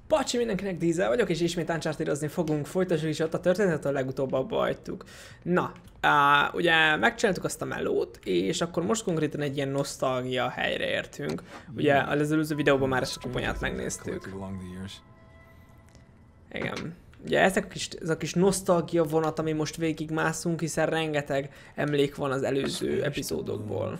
Pacsi mindenkinek, Dízel vagyok, és ismét Uncharted-ozni fogunk. Folytassuk is ott a történetet, a legutóbb abba hagytuk. Na, ugye megcsináltuk azt a melót, és akkor most konkrétan egy ilyen nosztalgia helyre értünk. Ugye az előző videóban már ezt a koponyát megnéztük. Igen. Ugye ez a kis nosztalgia vonat, ami most végig mászunk, hiszen rengeteg emlék van az előző epizódokból.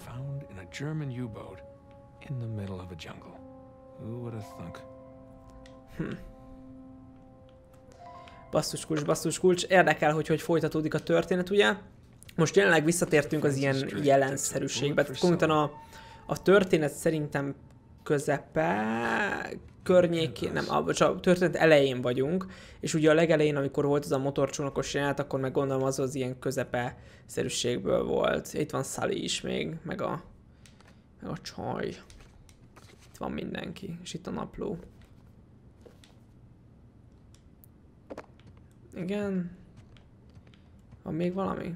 Basszus kulcs. Érdekel, hogy folytatódik a történet, ugye? Most jelenleg visszatértünk az ilyen jelenszerűségbe. Konkrétan a történet szerintem közepe környékén, nem, a történet elején vagyunk, és ugye a legelején, amikor volt az a motorcsónakos jelenet, akkor meg gondolom az ilyen közepe-szerűségből volt. Itt van Sully is még, meg a csaj. Itt van mindenki, és itt a napló. Igen. Van még valami?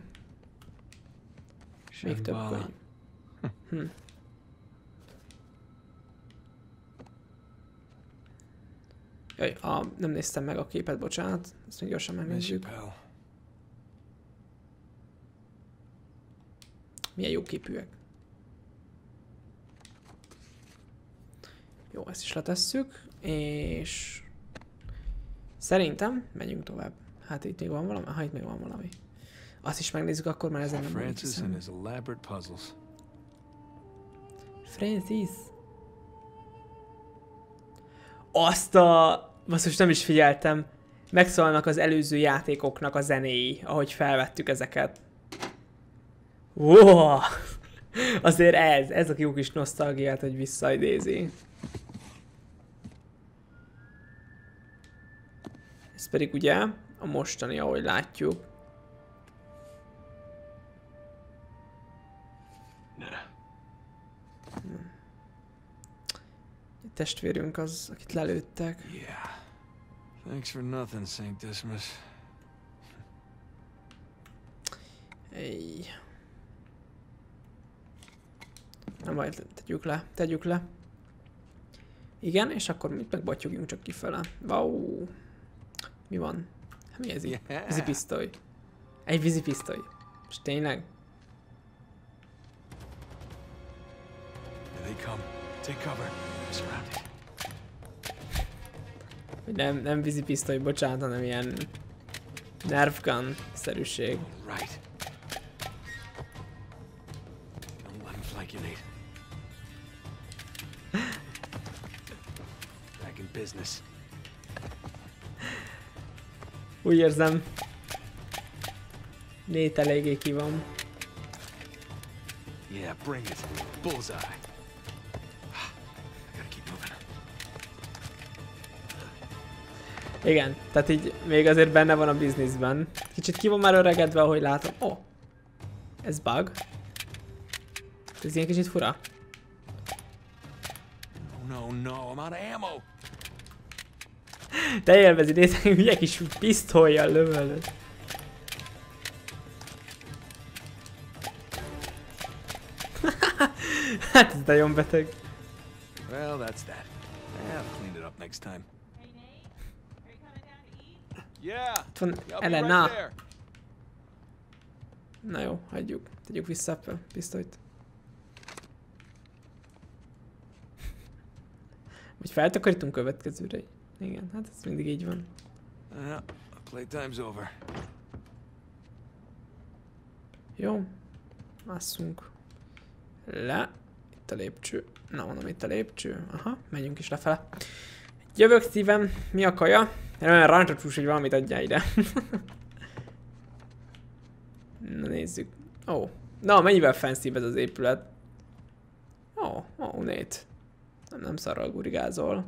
Még több könyv. Jaj, nem néztem meg a képet, bocsánat. Ezt még gyorsan megnézzük. Milyen jó képűek. Jó, ezt is letesszük, és szerintem menjünk tovább. Hát itt még van valami? Ha itt még van valami. Azt is megnézzük, akkor már ezen nem emlékszem. Francis. Azt most nem is figyeltem. Megszólalnak az előző játékoknak a zenéi, ahogy felvettük ezeket. Wow! Azért ez a jó kis nosztalgiát, hogy visszaidézi. Ez pedig ugye a mostani, ahogy látjuk. A testvérünk az, akit lelőttek. Thanks for nothing, St. Dismas. Ej. Nem baj, tegyük le. Igen, és akkor mit megbatyugjunk csak kifele. Wow. Mi van? Mi ez így? Vízipisztoly. Egy vízipisztoly. És tényleg? Nem vízipisztoly, bocsánat, hanem ilyen nerf gun-szerűség. Úgy érzem, Nate eléggé ki van. Igen, tehát így még azért benne van a bizniszben. Kicsit ki van már öregedve, ahogy látom. Oh, ez bug. Ez ilyen kicsit fura. Te élvezid, nézd, ugye kis pisztollyal lövöld. Hát ez nagyon beteg. Well, that's that. I'll clean it up next time. Itt van Elena. Na jó, hagyjuk. Tegyük vissza a pisztolyt. Vagy feltakarítunk következőre. Igen, hát ez mindig így van. Playtime's over. Jó. Másszunk le. Itt a lépcső. Na, mondom, itt a lépcső. Aha, menjünk is lefele. Jövök szívem. Mi a kaja? Olyan rántacsús, hogy valamit adjál ide. Na nézzük. Ó. Na, mennyivel fancy ez az épület? Ó, Nate. Nem szarral gurigázol.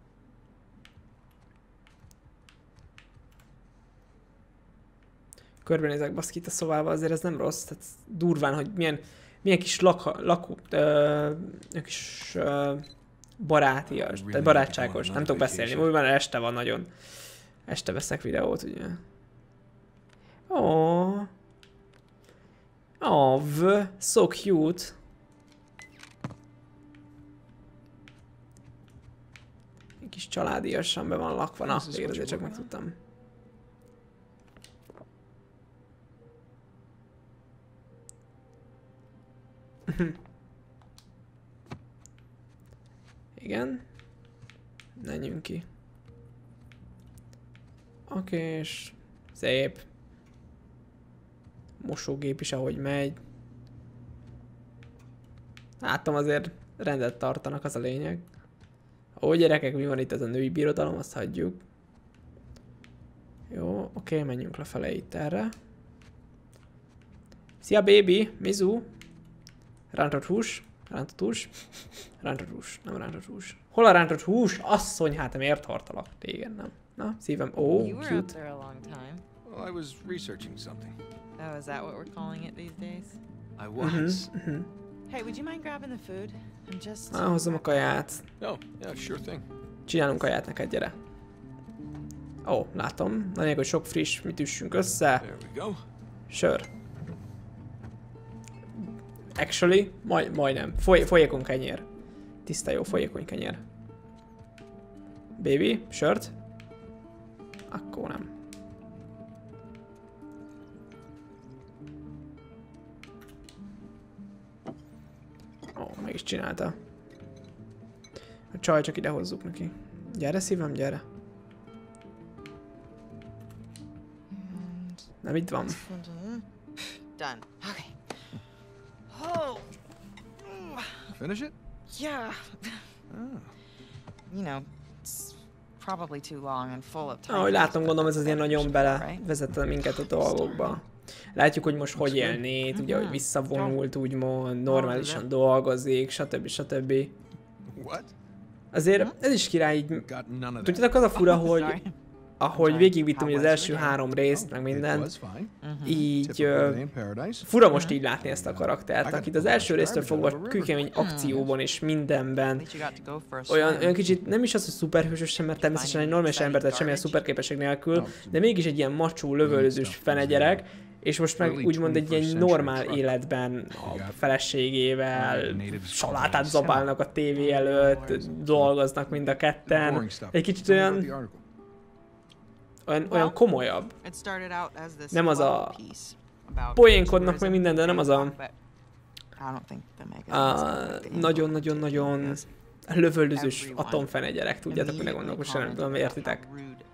Körbenézek baszki itt a szobába, azért ez nem rossz. Tehát durván, hogy milyen kis kis barátias, tehát barátságos. Nem tudok beszélni, úgy van, este van nagyon. Este veszek videót, ugye. So cute. Kis családiasan be van lakva. Na, végre azért csak megtudtam. Igen. Menjünk ki. Oké, és szép. Mosógép is ahogy megy. Láttam azért rendet tartanak, az a lényeg. Ó, gyerekek, mi van itt ez a női birodalom, azt hagyjuk. Jó, oké, menjünk lefele itt erre. Szia, baby! Mizu! Rántott hús. Rántott hús. Rántott hús. Nem rántott hús. Hol a rántott hús? Asszony, hát miért tartalak téged, nem? Na, szívem. Ó, cute. Well, I was researching something. Oh, is that what we're calling it these days? I was. Hey, would you mind grabbing the food? I'm just... Na, hozzam a kaját. Oh, yeah, sure thing. Csinálunk kaját neked, gyere. Ó, látom. Lényeg, hogy sok friss, mit üssünk össze. There we go. Sör. Actually, majdnem. Folyékony kenyér. Tiszta jó, folyékony kenyér. Baby, sört? Akkor nem. Ó, meg is csinálta. A csaj, csak ide hozzuk neki. Gyere szívem, gyere. Nem itt van. Done. Okay. Oh. Finish it? Yeah. Ah. You know, it's probably too long and full of time. Ahogy látom, gondolom ez azért nagyon belevezette minket a dolgokba. Látjuk, hogy most hogy élné, ugye, hogy visszavonult, úgymond, normálisan dolgozik, stb. Stb. What? Azért ez is király így... Got none of that. Tudjátok, az a fura, hogy ahogy végigvittem az első 3 részt, meg mindent, így fura most így látni ezt a karaktert, akit az első résztől fogva kőkemény akcióban és mindenben olyan kicsit, nem is az, hogy szuperhősös sem, mert természetesen egy normális ember, tehát semmilyen szuperképesség nélkül, de mégis egy ilyen macsó, lövöldözős fenegyerek, és most meg úgymond egy ilyen normál életben a feleségével salátát zabálnak a tévé előtt, dolgoznak mind a ketten, egy kicsit olyan komolyabb. Nem az a poénkodnak meg minden, de nem az a nagyon-nagyon-nagyon lövöldözős atomfenegyerek, tudjátok, mire gondolok, most nem tudom, értitek.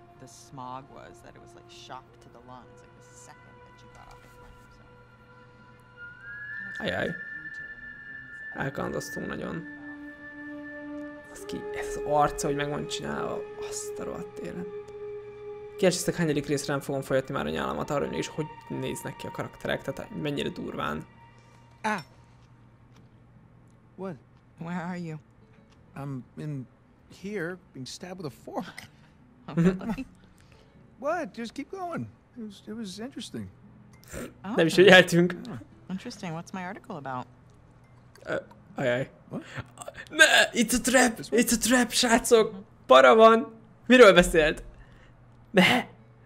Ajaj. Elkandoztunk nagyon. Az ki, ez az arca, hogy meg van csinálva, azt a rohadt élet. Kérdeztek, hányadik részre nem fogom folyatni már a nyálamat arra, és hogy néznek ki a karakterek, tehát mennyire durván. Ah! What? Where are you? I'm in here being stabbed with a fork. Oh, really? What? Just keep going. It was interesting. Oh, Nem is, hogy eltünk. interesting. What's my article about? Ajaj. What? Ne! It's a trap! It's a trap, srácok! Para van! Miről beszélt? Ne!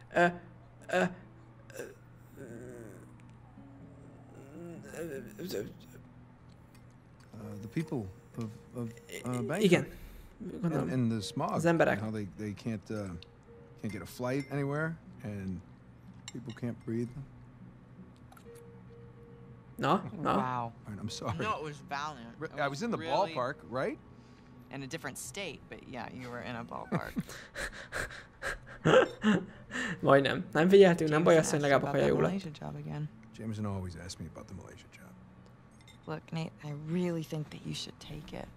The people of Bangkok. Igen. And the smog. Az emberek. How they can't get a flight anywhere, and people can't breathe. Na? Na? Wow. Right, I'm sorry. No, it was valiant. I was in the ballpark, right? In a different state, but yeah, you were in a ballpark. Majdnem. Nem figyeltünk, nem baj, azt, hogy legalább a kaja jó lett. Jameson always asks me about the Malaysia job. Look, Nate, I really think that you should take it.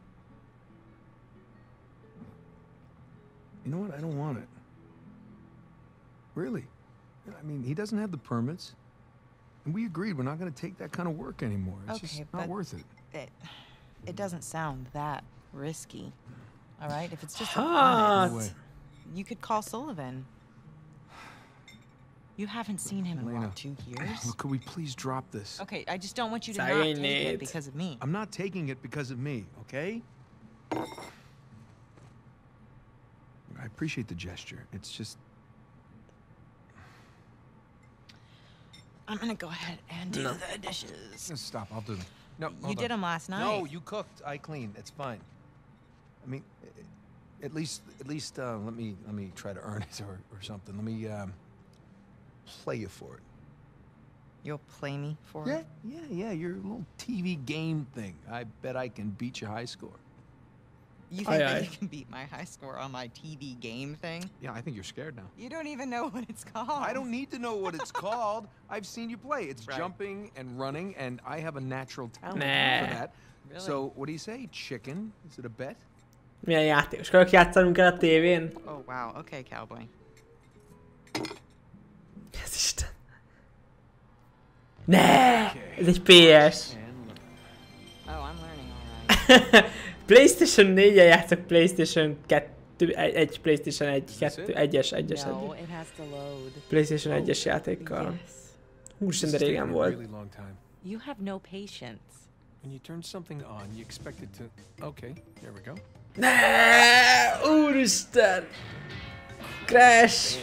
You know what? I don't want it. Really. I mean, he doesn't have the permits. And we agreed we're not going to take that kind of work anymore. It's Okay, just not worth it. It doesn't sound that risky. All right? If it's just Hot. No way. you could call Sullivan. You haven't seen him in Elena, what, 2 years? Look, could we please drop this? Okay, I just don't want you to not Sorry, take Nate. it because of me. I'm not taking it because of me, okay? I appreciate the gesture. It's just... I'm gonna go ahead and do No. the dishes. Stop, I'll do them. No, You did them last night. No, you cooked. I cleaned. It's fine. I mean, At least, let me try to earn it or something. Let me play you for it. You'll play me for Yeah, it? yeah. Your little TV game thing. I bet I can beat your high score. You think Aye, that aye. you can beat my high score on my TV game thing? Yeah, I think you're scared now. You don't even know what it's called. I don't need to know what it's called. I've seen you play. It's Right. jumping and running, and I have a natural talent Nah. for that. Really? So, what do you say, chicken? Is it a bet? Milyen játékosokat játszanunk el a tévén? Oh, wow. Okay, cowboy. Ez Isten. Ne! Ez egy PS. Oh, I'm learning alright. PlayStation 4-en játszok PlayStation 2, egy PlayStation 1, Is this 2, it? egyes, No, it has to load. PlayStation 1-es játékkal. Yes. Úristen, de This is régen taking a volt. really long time. You have no patience. When you turn something on, you expect it to... Okay, there we go. Ne! Úristen! Crash!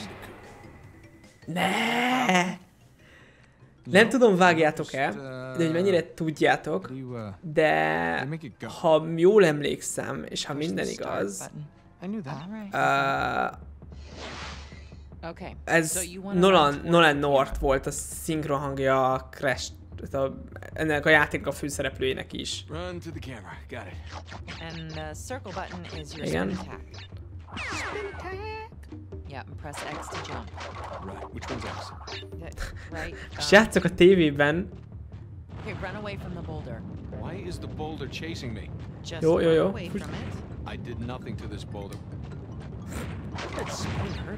Ne! Nem tudom, vágjátok-e, de hogy mennyire tudjátok, Do you, de make it go? ha jól emlékszem, és ha minden igaz, Button. I knew that. All right. Okay. ez So you wanna run towards Nolan the North camera. volt a szinkronhangja a Crash, ennek a játéknak a főszereplőjének is. Run to the camera. Got it. And the circle button is your Again? spin attack. Spin attack. Yeah, and press X to jump. Right. Which one's X? Right. És játszok a tévében. Okay, run away from the boulder. Why is the boulder chasing me? Just Yo, yo, run yo. away from it. I did nothing to this boulder. That spine hurt.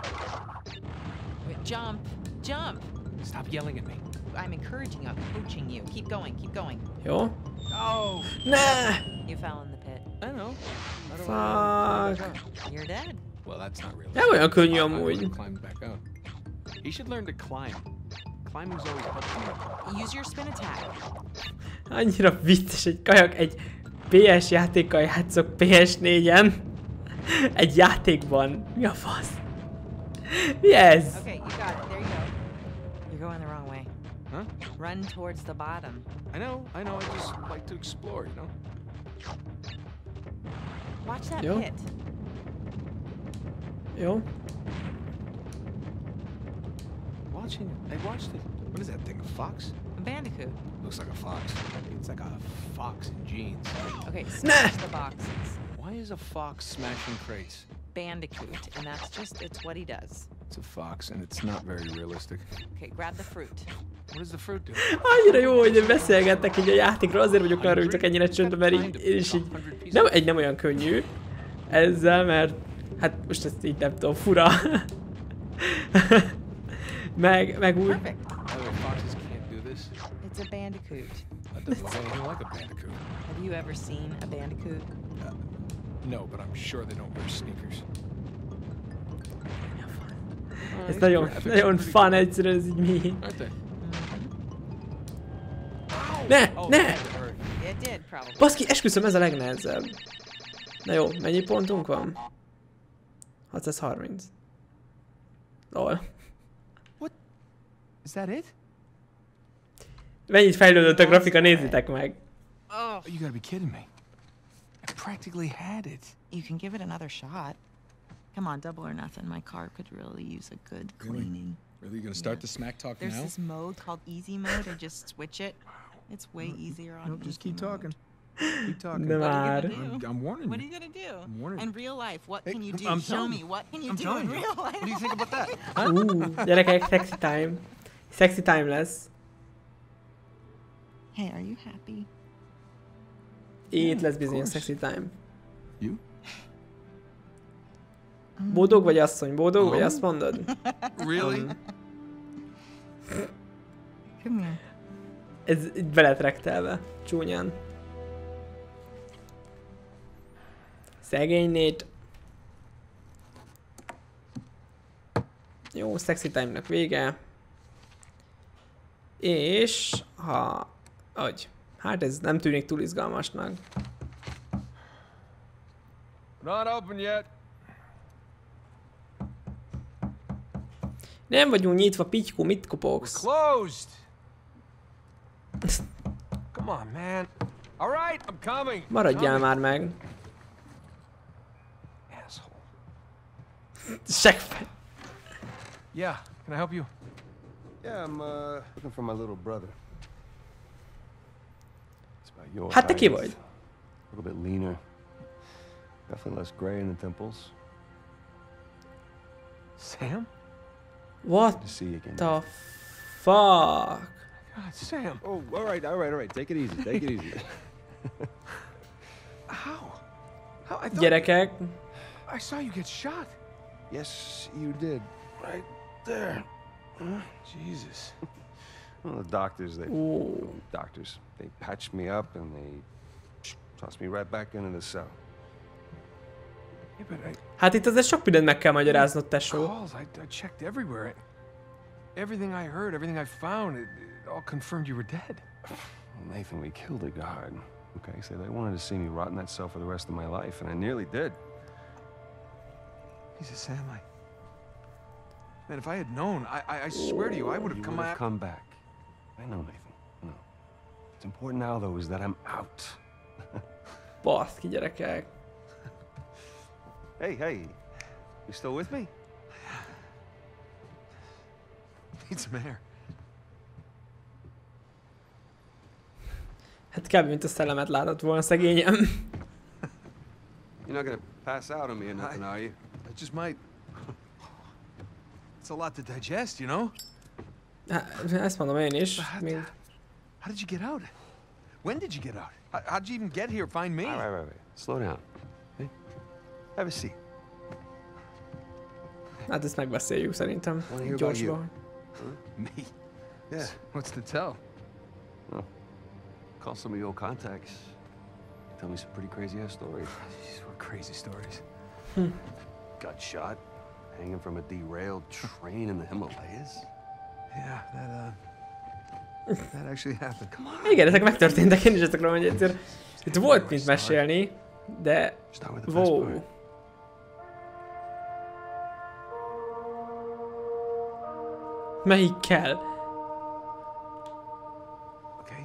Wait, jump, jump. Stop yelling at me. I'm encouraging you. I'm coaching you. Keep going. Keep going. Jó? Oh! Ne! You fell in the pit. I know. Fuck. You're dead. Well, that's not real. Nem olyan könnyű I amúgy. would've climbed back out. He should learn to climb. Climbing's always helped me. Use your spin attack. Annyira vicces, egy kajak, egy PS játékkal játszok PS4-en. Egy játékban. Mi a fasz? Mi ez? Okay, you got it. There you go. You're going the wrong way. Huh? Run towards the bottom. I know. I just like to explore, you know? Watch that Yo. pit. Jó? Watching it. I watched it. What is that thing, a fox? A bandicoot. Looks like a fox. It's like a fox in jeans. Okay, smash the boxes. Why is a fox smashing crates? Bandicoot, and that's just, it's what he does. It's a fox, and it's not very realistic. Okay, grab the fruit. What does the fruit do? Annyira jó, hogy beszélgettek így a játékról, azért vagyok arra, hogy csak ennyire csöndben, mert így, én is így nem olyan könnyű ezzel, mert hát most ezt így nem tudom, fura. meg úgy... Perfect. By the way, foxes can't do this. It's a bandicoot. That doesn't look anything like a bandicoot. Have you ever seen a bandicoot? No, but I'm sure they don't wear sneakers. Ez nagyon fun egyszerűen, ez így mi. Aren't they? Ne! Oh, Ne! that hurt. It did, probably. Baszki, esküszöm, ez a legnehezebb. Na jó, mennyi pontunk van? 630. Lol. Is that it? Mennyit fejlődött a grafika, nézzétek meg. Oh. You gotta be kidding me. I practically had it. You can give it another shot. Come on, double or nothing. My car could really use a good cleaning. Really? You gonna start Yeah. the smack talk There's now? this mode called easy mode. I just switch it. It's way easier on Nope, just easy keep mode. talking. Keep talking. De What are már. you gonna do? I'm warning What are you. you gonna do? I'm warning In real life, what Hey, can you do? I'm Show telling me. you. What can you I'm do telling in you. real life? What do you think about that? Gyerekek, sexy time. Sexy time lesz. Hey, are you happy? Itt lesz of bizony a course. sexy time. You? Boldog vagy asszony? Boldog vagy, Oh. azt mondod? Really? Come here. Ez így beletrektelve. Csúnyán. Szegény Nate. Jó, sexy time-nak vége. És ha... Hát ez nem tűnik túl izgalmasnak. Not open yet. Nem vagyunk nyitva, pitykó, mit kopogsz? Closed. Come on, man. All right, I'm coming. Maradjál Coming. már meg. Seggfej. Yeah, can I help you? Yeah, I'm looking for my little brother. It's about your Hát te ki height, vagy? a little bit leaner. Definitely less gray in the temples. Sam? What Good to see you again. the fuck? God, Sam. Oh, all right. Take it easy. Take it easy. How? How? I thought Gyerekek, I saw you get shot. Yes, you did. Right there. Jesus. Well, the doctors, Ooh. they patched me up and they tossed me right back into the cell. Yeah, but Hát itt azért sok mindent meg kell magyaráznod, tesó. calls. I checked everywhere. Everything I heard, everything I found, it all confirmed you were dead. Nathan, we killed a guard. Okay, so they wanted to see me rot in that cell for the rest of my life, and I nearly did. Jesus, Sam, man, if I had known, I swear to you, I would have You come would have out. come back. I know, Nathan. I know. What's important now, though, is that I'm out. Baszki, gyerekek. Hey, you still with me? Need some air. Hát kb. Mint a szellemet látott volna szegényem. You're not gonna pass out on me or nothing, are you? I just might. It's a lot to digest, you know? Hát, ezt mondom én is. How Még... did you get out? When did you get out? How'd you even get here? Find me? All right. Slow down. Okay? Have a seat. Hát ezt megbeszéljük szerintem. Wanna hear about you? Gyorsban. Me? Yeah. What's to tell? Call some of your contacts. Tell me some pretty crazy ass stories. These were crazy stories. Got shot, hanging from a derailed train in the Himalayas. Yeah, that actually happened. Come on. Igen, ezek megtörténtek, én is ezt akarom, hogy egyszer... Itt volt mit mesélni, de... Start with the best Wow. part. Melyik kell? Okay.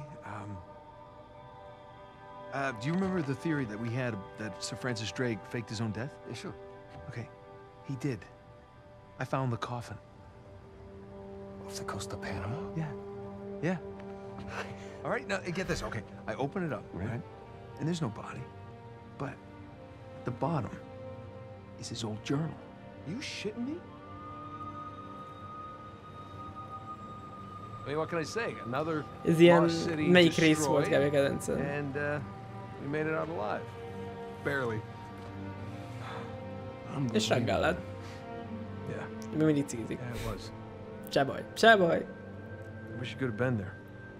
Do you remember the theory that we had that Sir Francis Drake faked his own death? Yeah, sure. Okay, he did. I found the coffin. Off the coast of Panama? Yeah. All right, now get this. Okay, I open it up, right? And there's no body, but at the bottom is his old journal. You shitting me? I mean, what can I say? Another Ez ilyen... lost city Melyik rész volt destroyed, kb. Kedencen? and we made it out alive. Barely. És reggel lett. Yeah, Mi mindig cigizik. yeah, it was. Se baj. Se baj. I wish you could have been there.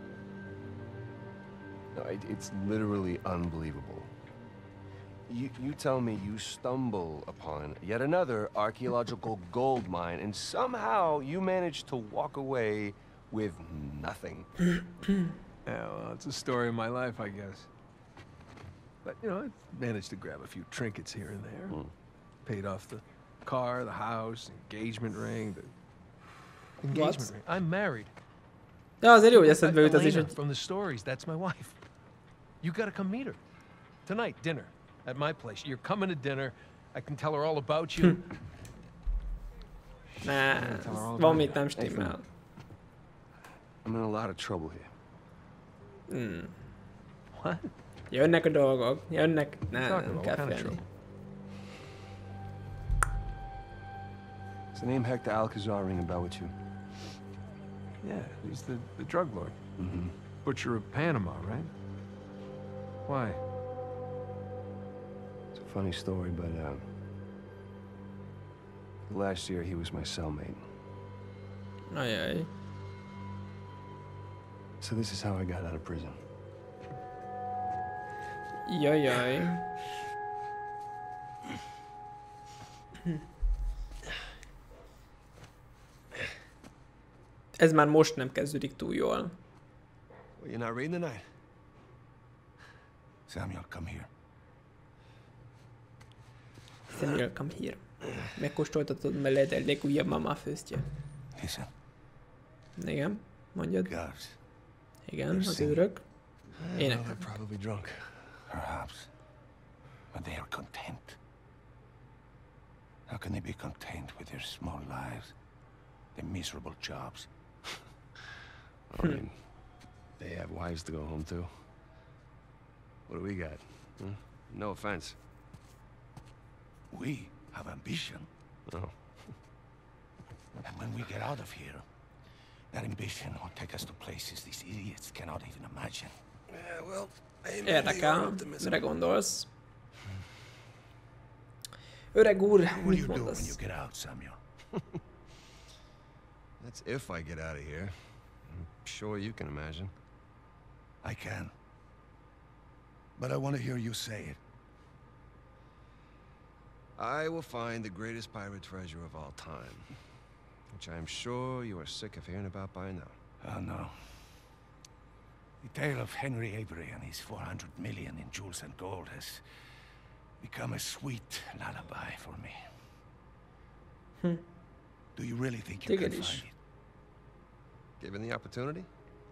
No, it's literally unbelievable. You tell me you stumble upon yet another archaeological gold mine, and somehow you manage to walk away with nothing. Yeah, well, it's a story of my life, I guess. But, you know, I managed to grab a few trinkets here and there. Paid off the car, the house, engagement ring, the... Engagement ring. I'm married. De azért jó, hogy eszedbe jut az is, Elena hogy... from the stories, that's my wife. You gotta come meet her. Tonight, dinner. At my place. You're coming to dinner. I can tell her all about you. Ne, van mit nem stimmel. I'm in a lot of trouble here. What? Jönnek a dolgok. Jönnek. Ne, Talking nem about kell what kind of félni. trouble? Does the name Hector Alcazar ring a bell with you? Yeah, he's the drug lord. Mm-hmm. Butcher of Panama, right? Why? It's a funny story, but last year he was my cellmate. Ajaj. So this is how I got out of prison. Jajjaj. Ez már most nem kezdődik túl jól. Well, you're not reading tonight? Samuel, come here. Samuel, come here. Megkóstoltatod mellett a legújabb mama főztje. Listen, Igen, mondjad. gods, Igen, az őrök. Ének. They're probably drunk. perhaps, but they are content. How can they be content with their small lives, their miserable jobs? I mean, they have wives to go home to. What do we got? Huh? No offense. We have ambition. Oh. And when we get out of here, that ambition will take us to places these idiots cannot even imagine. Yeah, well, Érdekel, mire gondolsz? Öreg úr, What will mit you do when you mondasz? get out, Samuel? That's if I get out of here. I'm sure you can imagine. I can. But I want to hear you say it. I will find the greatest pirate treasure of all time, which I am sure you are sick of hearing about by now. Oh, no. The tale of Henry Avery and his 400 million in jewels and gold has become a sweet lullaby for me. Do you really think you can Téged is. find it? Given the opportunity?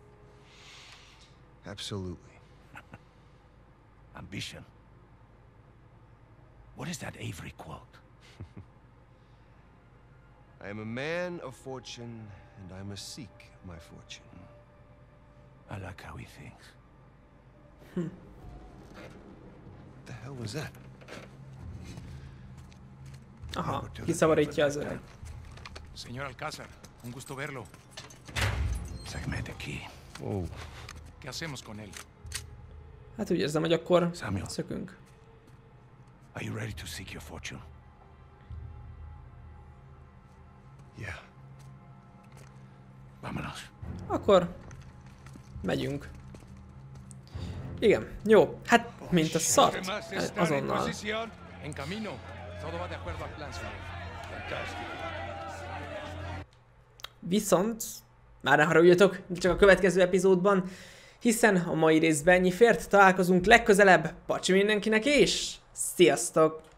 Absolutely. Ambition. What is that Avery quote? I am a man of fortune, and I must seek my fortune. I like how he thinks. What the hell was that? Aha, kiszabadítja az öreg. Señor Alcázar, un gusto verlo. Sácame de aquí. Oh, ¿Qué hacemos con él? Hát úgy érzem, hogy akkor Samuel. szökünk. Are you ready to seek your fortune? yeah. Vámonos. Akkor megyünk. Igen, jó, hát mint a szart. Azonnal. En camino. Todo va de acuerdo al plan, señor. Viszont már ne haragudjatok, csak a következő epizódban, hiszen a mai részben ennyi fért, találkozunk legközelebb. Pacsi mindenkinek és sziasztok!